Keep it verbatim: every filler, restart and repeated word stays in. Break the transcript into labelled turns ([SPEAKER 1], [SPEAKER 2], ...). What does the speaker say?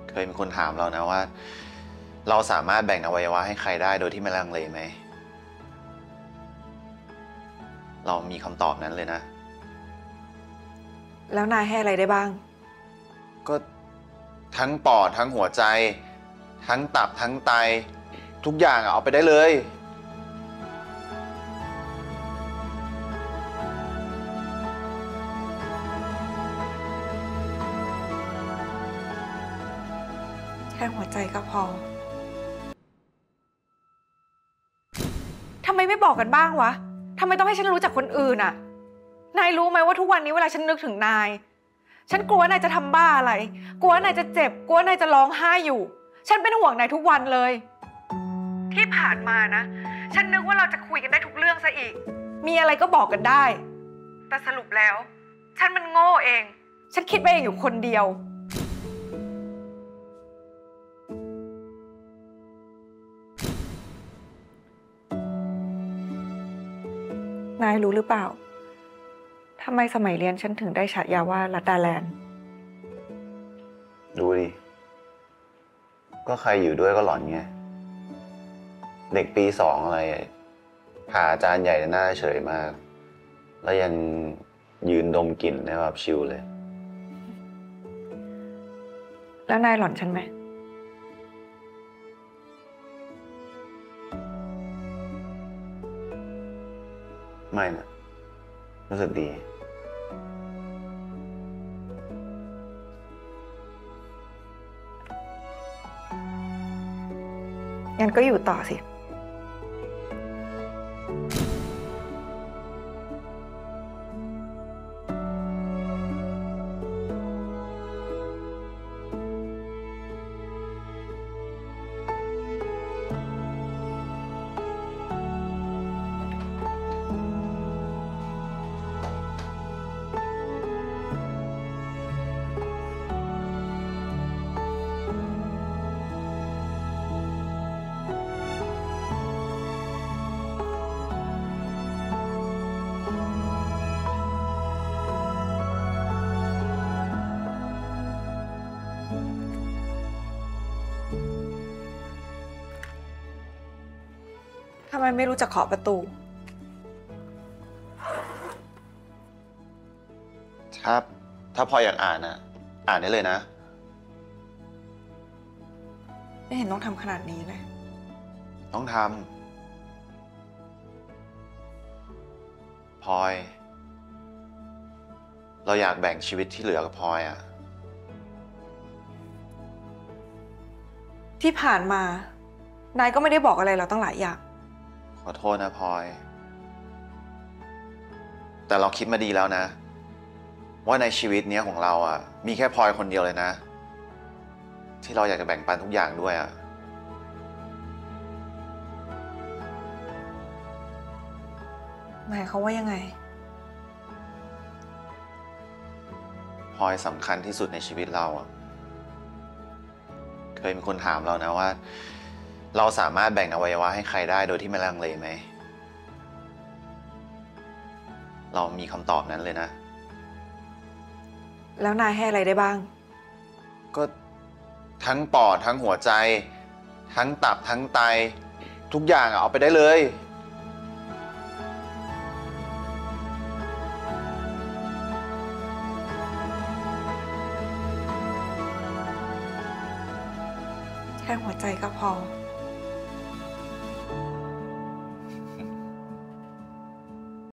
[SPEAKER 1] เคยมีคนถามเรานะว่าเราสามารถแบ่งอวัยวะให้ใครได้โดยที่ไม่ลังเลไหมเรามีคำตอบนั้นเลยนะ
[SPEAKER 2] แล้วนายให้อะไรได้บ้าง
[SPEAKER 1] ก็ทั้งปอดทั้งหัวใจทั้งตับทั้งไตทุกอย่างเอาไปได้เลย
[SPEAKER 2] แค่หัวใจก็พอทำไมไม่บอกกันบ้างวะทำไมต้องให้ฉันรู้จักคนอื่นอ่ะนายรู้ไหมว่าทุกวันนี้เวลาฉันนึกถึงนายฉันกลัวนายจะทำบ้าอะไรกลัวนายจะเจ็บกลัวนายจะร้องไห้อยู่ฉันเป็นห่วงนายทุกวันเลยที่ผ่านมานะฉันนึกว่าเราจะคุยกันได้ทุกเรื่องซะอีกมีอะไรก็บอกกันได้แต่สรุปแล้วฉันมันโง่เองฉันคิดไปเองอยู่คนเดียวนายรู้หรือเปล่าทำไมสมัยเรียนฉันถึงได้ฉายาว่าลัดดาแลนด์
[SPEAKER 1] ดูดิก็ใครอยู่ด้วยก็หลอนไงเด็กปีสองอะไรหาอาจารย์ใหญ่หน้าเฉยมากแล้วยังยืนดมกลิ่นได้แบบชิลเลย
[SPEAKER 2] แล้วนายหลอนฉันไหม
[SPEAKER 1] ไม่นะรู้สึกดี
[SPEAKER 2] งั้นก็อยู่ต่อสิทำไมไม่รู้จักเคาะประตู
[SPEAKER 1] ถ้าถ้าพออยากอ่านนะอ่านได้เลยนะ
[SPEAKER 2] ไม่เห็นต้องทำขนาดนี้เลย
[SPEAKER 1] ต้องทำพลอยเราอยากแบ่งชีวิตที่เหลือกับพลอยอ่ะ
[SPEAKER 2] ที่ผ่านมานายก็ไม่ได้บอกอะไรเราตั้งหลายอย่าง
[SPEAKER 1] ขอโทษนะพลอยแต่เราคิดมาดีแล้วนะว่าในชีวิตนี้ของเราอ่ะมีแค่พลอยคนเดียวเลยนะที่เราอยากจะแบ่งปันทุกอย่างด้วยอ่ะ
[SPEAKER 2] หมายเขามว่ายังไง
[SPEAKER 1] พลอยสำคัญที่สุดในชีวิตเราอ่ะเคยมีคนถามเรานะว่าเราสามารถแบ่งอวัยวะให้ใครได้โดยที่ไม่ลังเลไหมเรามีคำตอบนั้นเลยนะ
[SPEAKER 2] แล้วนายให้อะไรได้บ้าง
[SPEAKER 1] ก็ทั้งปอดทั้งหัวใจทั้งตับทั้งไตทุกอย่างเอาไปได้เลย
[SPEAKER 2] แค่หัวใจก็พอ